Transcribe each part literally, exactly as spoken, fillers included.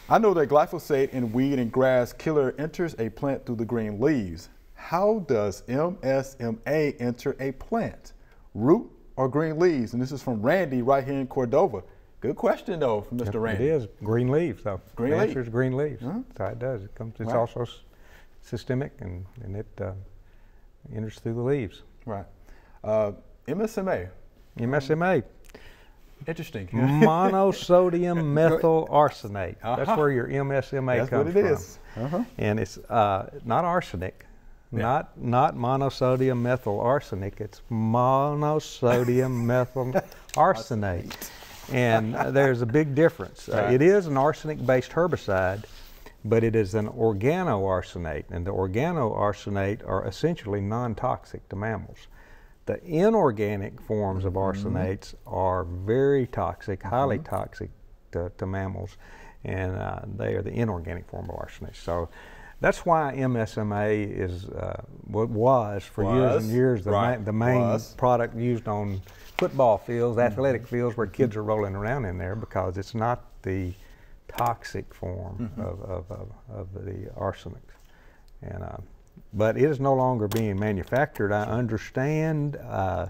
I know that glyphosate in weed and grass killer enters a plant through the green leaves. How does M S M A enter a plant? Root or green leaves? And this is from Randy right here in Cordova. Good question though from Mister Yep, Randy. it is green leaves though. Green the leaves. answer is green leaves. Uh-huh. That's how it does. It comes. It's Right. also s- systemic and, and it uh, enters through the leaves. Right. Uh, M S M A. M S M A. Interesting. Monosodium methyl arsenate. Uh-huh. That's where your M S M A That's comes what it from. is. Uh-huh. And it's uh, not arsenic, Yeah. not not monosodium methyl arsenic. It's monosodium methyl arsenate. And uh, there's a big difference. Uh, Right. it is an arsenic-based herbicide, but it is an organoarsenate, and the organoarsenate are essentially non-toxic to mammals. The inorganic forms of arsenates are very toxic, highly Mm-hmm. toxic to, to mammals, and uh, they are the inorganic form of arsenates. So that's why M S M A is uh, what was for years Was, and years the, right, ma the main was. product used on football fields, athletic fields where kids are rolling around in there, because it's not the toxic form Mm-hmm. of, of, of, of the arsenics. And, uh, but it is no longer being manufactured. I understand uh,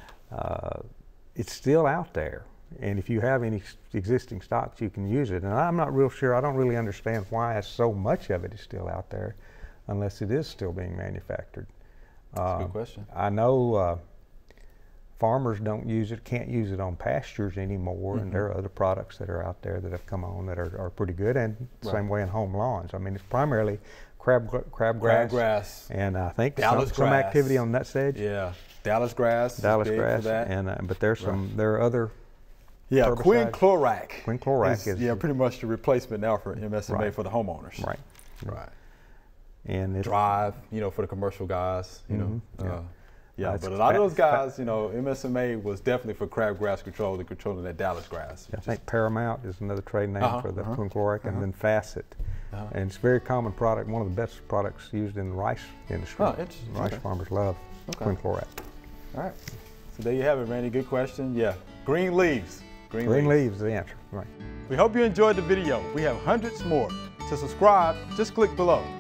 uh, it's still out there. And if you have any s- existing stocks, you can use it. And I'm not real sure, I don't really understand why so much of it is still out there, unless it is still being manufactured. That's a Uh, good question. I know uh, farmers don't use it, can't use it on pastures anymore, Mm-hmm. and there are other products that are out there that have come on that are, are pretty good, and Right. same way in home lawns. I mean, it's primarily crab, crabgrass, Crabgrass. and I think Dallas some, some grass. activity on nut sedge, Yeah. Dallas grass. is Dallas big for grass, that. and uh, but there's some there are other Yeah, herbicides. quinclorac. Quinclorac is- yeah, pretty much the replacement now for M S M A Right. for the homeowners. right, Right. and it, Drive, you know, for the commercial guys, you know. Mhm, yeah. Uh, yeah, Uh, it's but a lot of fa- those fa- guys, you know, M S M A was definitely for crabgrass control and controlling that Dallas grass. I which think Paramount is another trade name Uh-huh, for the uh-huh, quinclorac, uh-huh. and then Facet. Uh-huh. And it's a very common product, one of the best products used in the rice industry. Oh, interesting. Rice Okay. farmers love Okay. quinclorac. All right. So there you have it, Randy. Good question. Yeah. Green leaves. Green, Green leaves. leaves is the answer, right. We hope you enjoyed the video. We have hundreds more. To subscribe, just click below.